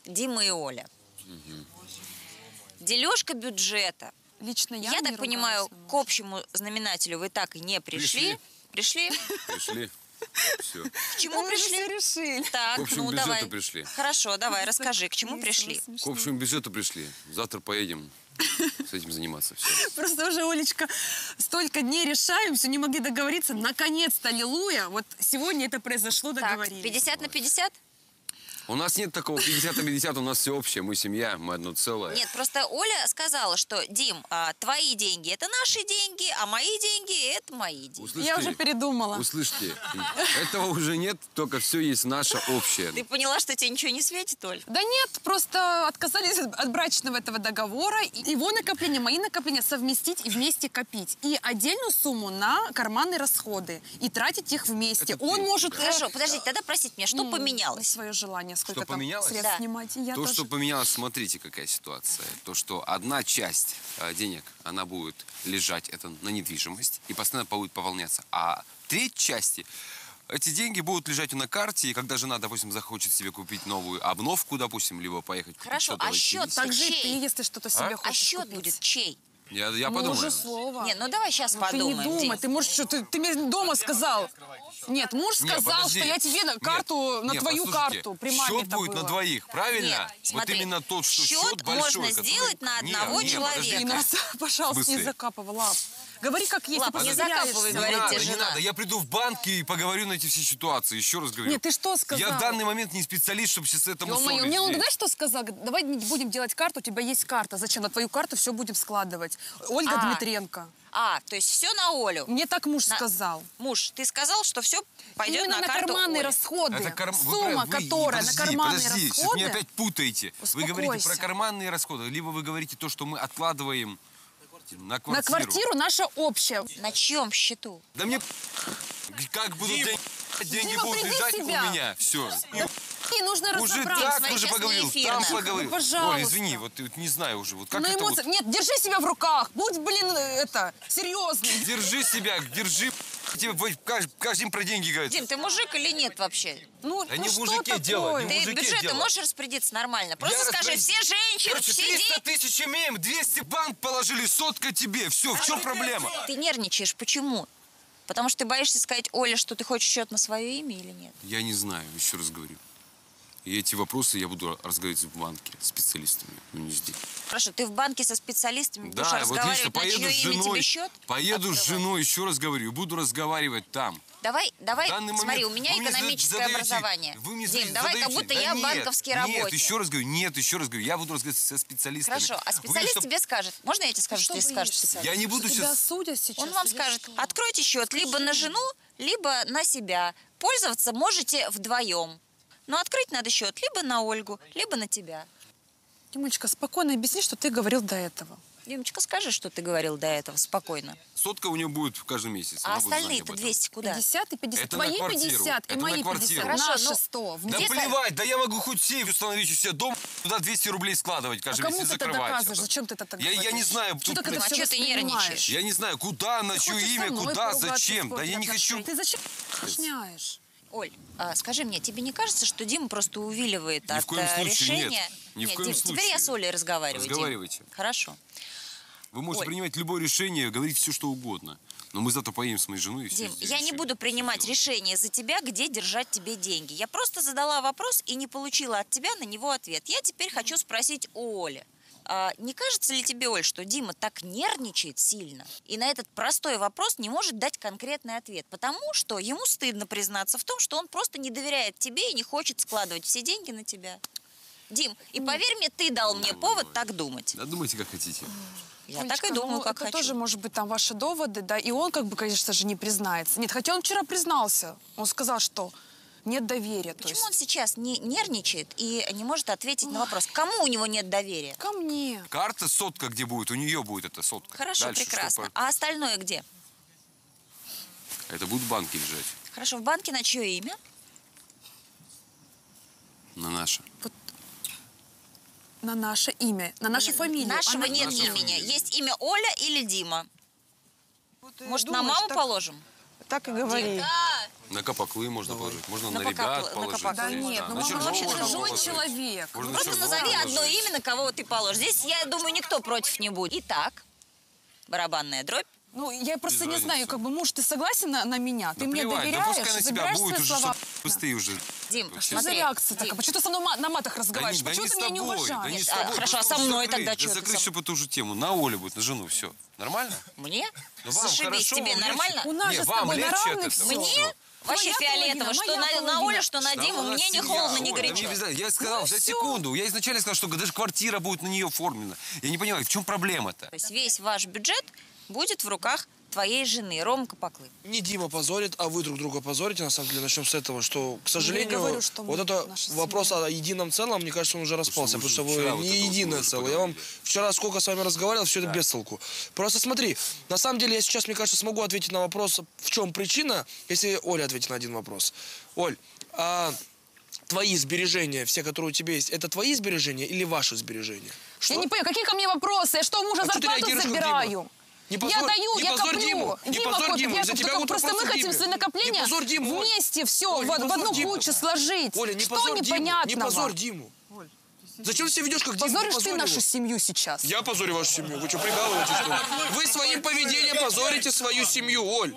Дима и Оля. Дележка бюджета. Лично я так понимаю, к общему знаменателю вы так и не пришли. Пришли? Пришли. Все. К чему пришли? Решили. Так, К общему бюджету пришли. Хорошо, давай, расскажи, к чему пришли? К общему бюджету пришли. Завтра поедем с этим заниматься. Все. Просто уже, Олечка, столько дней решаем, все не могли договориться. Наконец-то, аллилуйя, вот сегодня это произошло, договорились. 50 на 50? У нас нет такого 50 на 50, у нас все общее. Мы семья, мы одно целое. Нет, просто Оля сказала, что, Дим, твои деньги – это наши деньги, а мои деньги – это мои деньги. Услышьте? Я уже передумала. Услышьте, этого уже нет, только все есть наше общее. Ты поняла, что тебе ничего не светит, Оль? Да нет, просто отказались от брачного этого договора. Его накопления, мои накопления совместить и вместе копить. И отдельную сумму на карманные расходы. И тратить их вместе. Это Он ты, может... да. Хорошо, подождите, тогда простите меня, что поменялось? Свое желание, сколько Что там поменялось? средств Да. снимать. И я То, тоже... что поменялось, смотрите, какая ситуация. То, что одна часть денег, она будет лежать это на недвижимость и постоянно будет пополняться. А треть части, эти деньги будут лежать на карте, и когда жена, допустим, захочет себе купить новую обновку, допустим, либо поехать купить Хорошо, что-то а счет Так же и чей? ты, если что-то себе хочешь А счет купить. будет чей? Я Ну, подумаю. уже слово. Не, ну давай сейчас Ты подумаем. не думай, Дим. ты можешь что, ты мне дома сказал. Нет, муж Не, сказал, подожди. что я тебе на карту, на Нет, твою послушайте, карту, при маме счет это будет было. на двоих, правильно? Нет, Вот смотри, именно тот, что счет счет большой, можно который... сделать на одного человека. И нас, пожалуйста, В не смысле? закапывай лап. Говори как есть, Лап, ты не просто закапывай, теряешься. говорит тебе Не жена. надо, я приду в банк и поговорю на эти все ситуации, еще раз говорю. Нет, ты что сказал? Я в данный момент не специалист, чтобы сейчас этому Ё-моё, солить мне он, здесь. знаешь, что сказал? Говорит, давай не будем делать карту, у тебя есть карта. Зачем? На твою карту все будем складывать. Ольга Дмитренко. То есть все на Олю. Мне так муж сказал. Муж, ты сказал, что все пойдет Именно на на карту карманные Оли. расходы. Это Сумма, которая на карманные подожди, сейчас расходы. меня опять путаете. Вы говорите про Успокойся. карманные расходы, либо вы говорите то, что мы откладываем на квартиру. На квартиру наша общая. На чьем счету? Да мне как будут деньги Дима, будут приди в лежать у себя. меня. Все. И нужно Уже разобраться. так смотри, уже сейчас не поговорил, эфир, там да. поговорил. Ну, пожалуйста. Оль, извини, вот не знаю уже. Вот как На это эмоции. вот? Нет, держи себя в руках. Будь, блин, серьезный. Держи себя, держи. Тебе каждый день про деньги говорит. Дим, ты мужик или нет вообще? Ну, Да ну не в что мужике такое? дело, не в Ты мужике бюджетом дело. можешь распорядиться нормально? Просто Я скажи, распоряд- все женщины, Короче, все 300 деньги. тысяч имеем, 200 банк положили, сотка тебе. Все, в чем проблема? Ты нервничаешь. Почему? Потому что ты боишься сказать Оле, что ты хочешь счет на свое имя или нет? Я не знаю, еще раз говорю. И эти вопросы я буду разговаривать в банке с специалистами, но не здесь. Хорошо, ты в банке со специалистами будешь Да, вот лично разговаривать, на поеду чье с имя тебе женой, счет? поеду с открывать? женой, еще раз говорю, и буду разговаривать там. Давай, В данный момент смотри, у меня вы мне экономическое задаете- образование. вы мне Дим, давай как задаете- будто Да я нет, банковский Нет, работник. еще раз говорю, я буду разговаривать со специалистами. Хорошо, а Вы, специалист чтоб- тебе скажет. Можно я тебе скажу, что тебе скажет специалист? Я не буду Тебя сейчас... судят сейчас. Он вам или скажет, что? откройте счет либо на жену, либо на себя. Пользоваться можете вдвоем. Но открыть надо счет либо на Ольгу, либо на тебя. Димочка, спокойно объясни, что ты говорил до этого. Димочка, скажи, что ты говорил до этого, спокойно. Сотка у нее будет в каждом месяце. А она будет знать остальные-то об этом. 200 куда? 50 и 50. Это на Твои квартиру. 50 и Это на мои квартиру. 50. Хорошо, Наши ну, 100. Да Где-то- плевать, да я могу хоть сейф установить у себя дома, туда 200 рублей складывать А каждый кому месяц ты это закрывать. доказываешь? Зачем ты это так Я говоришь? не знаю. Что тут, так это блин, А все чё ты нервничаешь? воспринимаешь? Я не знаю, куда, на чье Хочешь со имя, мной куда, поругаться, зачем. Да испортить я не хочу. отношения? Ты зачем уточняешь? Оль, скажи мне, тебе не кажется, что Дима просто увиливает Ни в от коем случае решения? нет. Ни в коем Дим, теперь случае. я с Олей разговариваю. Дим. Разговаривайте. Хорошо. Вы можете Оль. принимать любое решение, говорить все, что угодно. Но мы завтра поедем с моей женой и все Дим, здесь я не решим. буду принимать Всё решение за тебя, где держать тебе деньги. Я просто задала вопрос и не получила от тебя на него ответ. Я теперь хочу спросить у Оли. Не кажется ли тебе, Оль, что Дима так нервничает сильно и на этот простой вопрос не может дать конкретный ответ? Потому что ему стыдно признаться в том, что он просто не доверяет тебе и не хочет складывать все деньги на тебя. Дим, и поверь мне, ты дал мне повод так думать. Да думайте, как хотите. Я Олечка, так и думаю, ну, как это хочу. тоже, может быть, там ваши доводы, да, и он, как бы, конечно же, не признается. Нет, хотя он вчера признался. Он сказал, что нет доверия. то Почему есть. он сейчас не нервничает и не может ответить на вопрос, кому у него нет доверия? Ко мне. Карта сотка где будет, у нее будет эта сотка. Хорошо, Дальше прекрасно. что А остальное где? Это будет в банке лежать. Хорошо, в банке на чье имя? На наше. На наше имя, на нашу фамилию. Нашего Она- нет Наша имени. фамилия. Есть имя Оля или Дима? Вот, Может, на думаешь, маму так- положим? Так и говори. Да. На капоклы можно положить, можно на На ребят на положить. капоклы. Да здесь, нет, да. ну На мама Чернова вообще можно чужой положить. человек. Можно Просто Чернова назови одно положить. имя, на кого ты положишь. Здесь, я думаю, никто против не будет. Итак, барабанная дробь. Ну, я просто Без не знаю, разницы. как бы, муж, ты согласен на меня? Ты Да мне плевать, доверяешь? да пускай на тебя Забираешь будет свои уже, слова? чтобы быстрее уже. Дим, Что Что за смотри. реакция Дим, такая? Почему ты со мной на матах разговариваешь? Да Почему не ты с меня не тобой, да не уважаешь? с А, тобой. хорошо, просто а со уж мной закрыть, тогда да чё ты закрыть, со чтобы эту уже тему. На Оле будет, на жену, все. Нормально? Мне? Ну, вам Зашибись, хорошо, тебе вам легче? нормально? У нас Не, же с вам тобой на легче от равных этого? всё. Мне? Вообще Моя фиолетово, половина, что моя на Оле, половина. что на Да, Диму, у нас мне не семья, холодно, не Оля, да горячо. не обязательно. Я сказал Ну за всё. секунду. Я изначально сказал, что даже квартира будет на нее оформлена. Я не понимаю, в чем проблема-то? То есть весь ваш бюджет будет в руках твоей жены, Рома Капоклы. Не Дима позорит, а вы друг друга позорите. На самом деле, начнем с этого, что, к сожалению, говорю, что вот мы, это наша вопрос о едином целом, мне кажется, он уже распался, мы потому же что вы вчера вот не это вот единое тоже целое. Я вам поговорили. вчера сколько с вами разговаривал, все это без толку. Просто смотри, на самом деле, я сейчас, мне кажется, смогу ответить на вопрос, в чем причина, если Оля ответит на один вопрос. Оль, а твои сбережения, все, которые у тебя есть, это твои сбережения или ваши сбережения? Я не понимаю, какие ко мне вопросы? Я что, у мужа А что ты зарплату реагируешь, как забираю? Дима? Не Я позорь- даю, не я позорь коплю. Диму, не Дима, позорь вот Диму, я из-за тебя будут просто мы вопросы хотим Диме. свои накопления Не позорь Диму, Оль. вместе все Оль, в не одну позорь Диму. кучу сложить. Оля, не Что позорь Диму, непонятного? не позорь Диму. Зачем ты себя ведешь как Дима? Позоришь Не ты позорь нашу его. семью сейчас. Я позорю вашу семью. Вы что, прикалываетесь, что ли? Вы своим поведением позорите свою семью, Оль.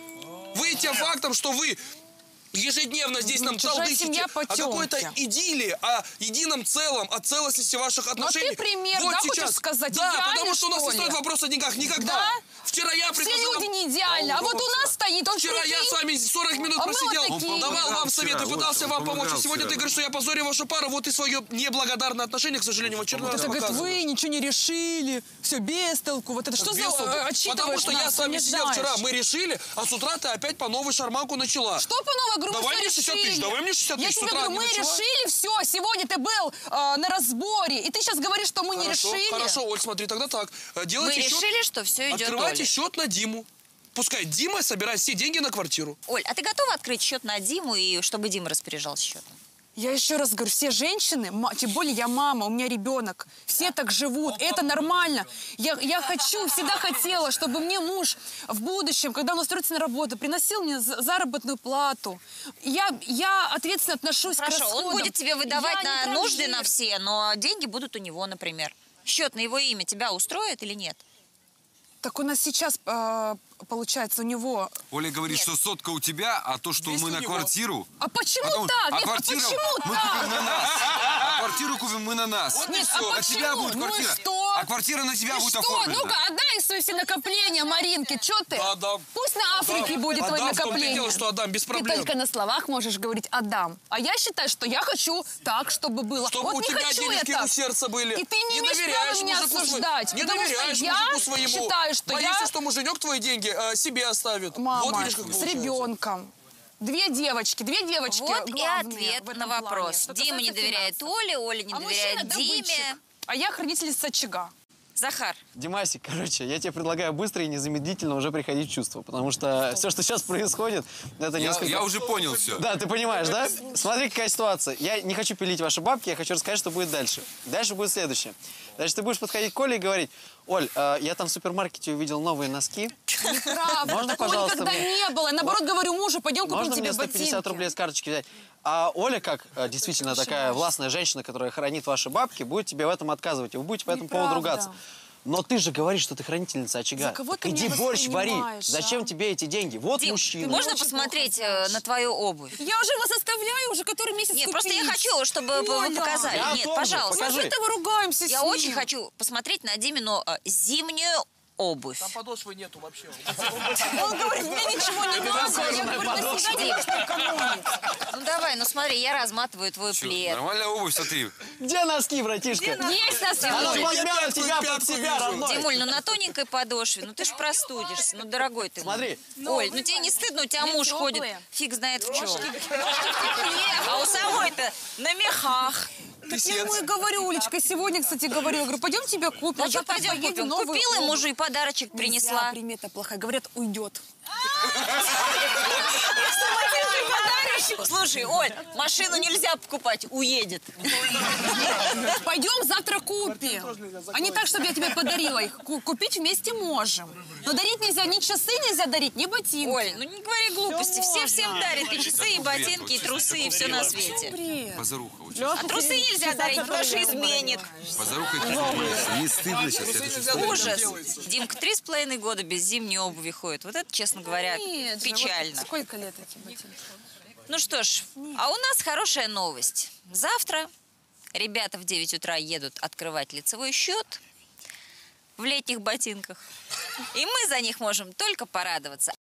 Вы тем фактом, что вы ежедневно здесь нам Чужая толдычите семья о какой-то потёмки. идиллии, о едином целом, о целостности ваших отношений. пример, вот да, сейчас. хочешь сказать, Да, идеальный, потому что у нас что не стоит ли? вопрос о деньгах никогда. Да? Вчера я Все предложил... люди не идеальны, а вот у нас стоит, он Вчера я прикинь. с вами 40 минут А мы просидел, вот такие. давал вам советы, вчера, пытался вот, вам он помочь. А помогал сегодня ты вчера. говоришь, что я позорю вашу пару, вот и свое неблагодарное отношение, к сожалению, в очередной раз Это говорит, показываешь. вы ничего не решили, все без толку. Вот это что Без за толку. отчитываешь Потому что я нас, с вами не сидел знаешь? вчера, мы решили, а с утра ты опять по новой шарманку начала. Что по новой группе Давай мне 60 тысяч, решили? давай мне 60 Я тысяч, с тебе утра говорю, не мы начала? решили все. Сегодня ты был на разборе, и ты сейчас говоришь, что мы не решили. Хорошо, Оль, смотри, тогда так. Мы Делайте счет, решили, что все идет открывайте Оле. счет на Диму. Пускай Дима собирает все деньги на квартиру. Оль, а ты готова открыть счет на Диму, и чтобы Дима распоряжался счетом? Я еще раз говорю, все женщины, тем более я мама, у меня ребенок, все так живут, это нормально. Я хочу, всегда хотела, чтобы мне муж в будущем, когда он устроится на работу, приносил мне заработную плату. Я ответственно отношусь к Хорошо, расходам. он будет тебе выдавать Я на не нужды транжир. на все, но деньги будут у него, например. Счет на его имя тебя устроит или нет? Так у нас сейчас, получается, у него... Оля говорит, Нет. что сотка у тебя, а то, что 200 мы у на него. квартиру... А почему Потому- так? А Нет, квартиру почему мы так? купим на нас. А квартиру купим мы на нас. Вот и Нет, всё. а На тебя почему? будет Ну и квартира. что? А квартира на тебя И будет что? оформлена. Ну-ка, отдай свои все накопления, Маринке. Что ты? Отдам. Пусть на Африке будет твои Отдам, в том-то и накопления. дело, что отдам, без Ты проблем. только на словах можешь говорить «отдам». А я считаю, что я хочу так, чтобы было. Чтобы вот у не тебя хочу денежки я так. у сердца были. И ты не имеешь доверяешь права меня мужику осуждать, Не потому что доверяешь я мужику своему. считаю, что Боишься, я- что муженек твои деньги себе оставит. Мама, Вот видишь, как с получается. ребенком. Две девочки Вот и главные ответ в этом на плане. вопрос. Что Дима не касается доверяет финансов. Оле, Оля не А доверяет мужчина Диме. добытчик. А я хранительница очага. Захар, Димасик, короче, я тебе предлагаю быстро и незамедлительно уже приходить в чувство, потому что все, что сейчас происходит, это несколько... Я уже понял все. Да, ты понимаешь, да? Смотри, какая ситуация. Я не хочу пилить ваши бабки, я хочу рассказать, что будет дальше. Дальше будет следующее. Значит, ты будешь подходить к Оле и говорить: Оль, я там в супермаркете увидел новые носки. Неправда. Можно, Такого пожалуйста, никогда мне- не было. Я, наоборот, говорю мужу, пойдем купим Можно тебе мне 150 ботинки. рублей с карточки взять? А Оля, как действительно такая властная женщина, которая хранит ваши бабки, будет тебе в этом отказывать. И вы будете по этому поводу Неправда. ругаться. Но ты же говоришь, что ты хранительница очага. За кого Так ты иди меня борщ вари. воспринимаешь, Зачем а? тебе эти деньги? Вот Дим, мужчина. можно Очень посмотреть плохо на твою обувь? Я уже его заставляю уже который месяц Нет, купить. просто я хочу, чтобы вы Оля, показали. Я Нет, тоже, пожалуйста. покажи. Мы этого ругаемся Я с ним. очень хочу посмотреть на Димину зимнюю обувь. Там подошвы нету вообще. Он говорит, мне ничего не надо. Я говорю, на себя не нужно экономить. Ну давай, ну смотри, я разматываю твой Чё, плед. нормальная обувь, смотри. Где носки, братишка? Есть на Она свет. подмяла тебя под пятку себя, вижу. родной. Димуль, ну на тоненькой подошве, ну ты ж простудишься, ну дорогой ты мой. Смотри. Оль, ну тебе не стыдно, у тебя Они муж теплые. ходит, фиг знает в чем. А у самой-то на мехах. Я ему и говорю, Улечка, сегодня, кстати, говорю, пойдем тебя купим. Ну что, Завтра пойдем поедем, купим. новую Купила обувь. мужу и подарочек принесла. Нельзя, примета плохая. Говорят, уйдет. Слушай, Оль, машину нельзя покупать, уедет. Пойдем завтра купим. А не так, чтобы я тебе подарила их. Купить вместе можем. Но дарить нельзя, ни часы нельзя дарить, ни ботинки. Оль, ну не говори глупости. Все всем дарят и часы, и ботинки, и трусы, и все на свете. Бред. Базаруха очень. А трусы нельзя дарить, потому что изменит. Базаруха это не стыдно сейчас. Это же Ужас. Димка 3,5 года без зимней обуви ходит. Вот это, честно говоря, Нет же, печально. вот сколько лет этим ботинкам? Ну что ж, а у нас хорошая новость. Завтра ребята в 9 утра едут открывать лицевой счет в летних ботинках. И мы за них можем только порадоваться.